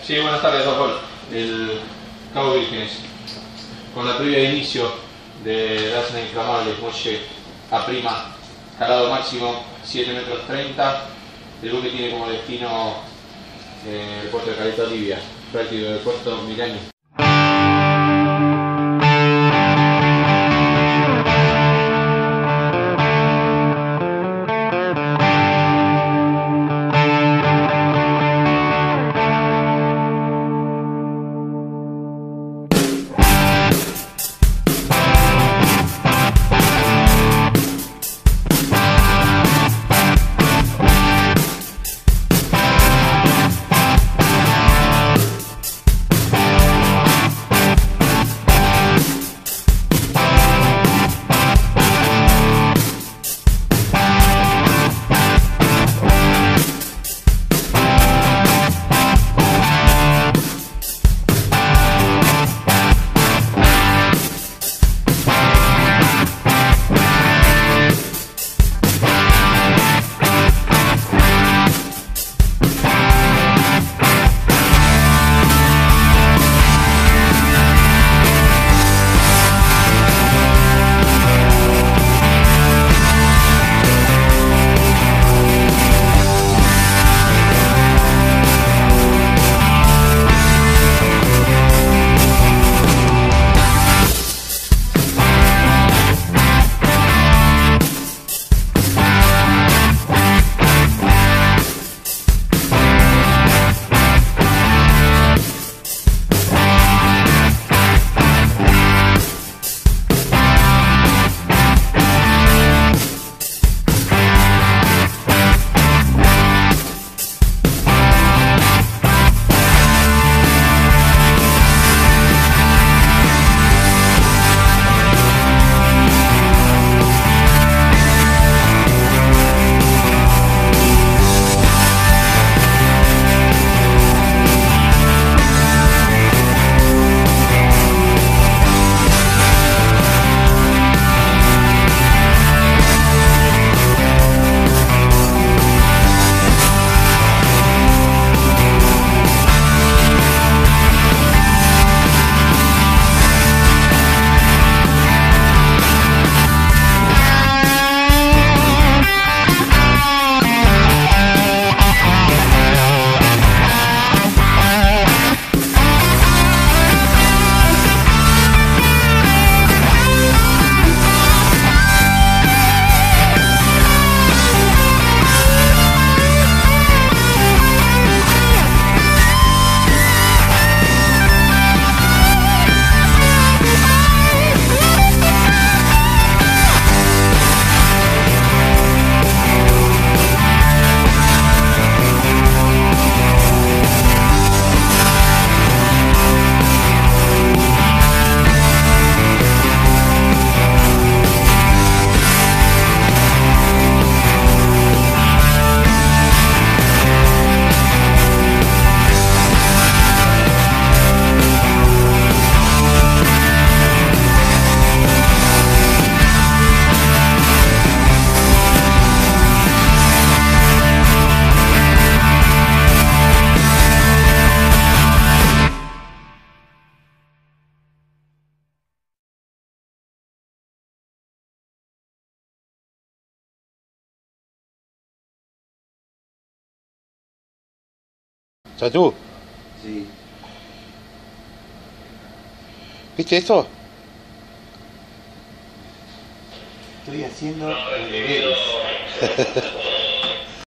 Sí, buenas tardes, doctor. El Cabo Vírgenes, con la previa de inicio de Dársena Inflamable, muelle a prima, calado máximo 7 metros 30, el buque tiene como destino el puerto de Caleta Olivia, práctico del puerto Milani. Chachu, Sí. ¿viste eso? Estoy haciendo deberes.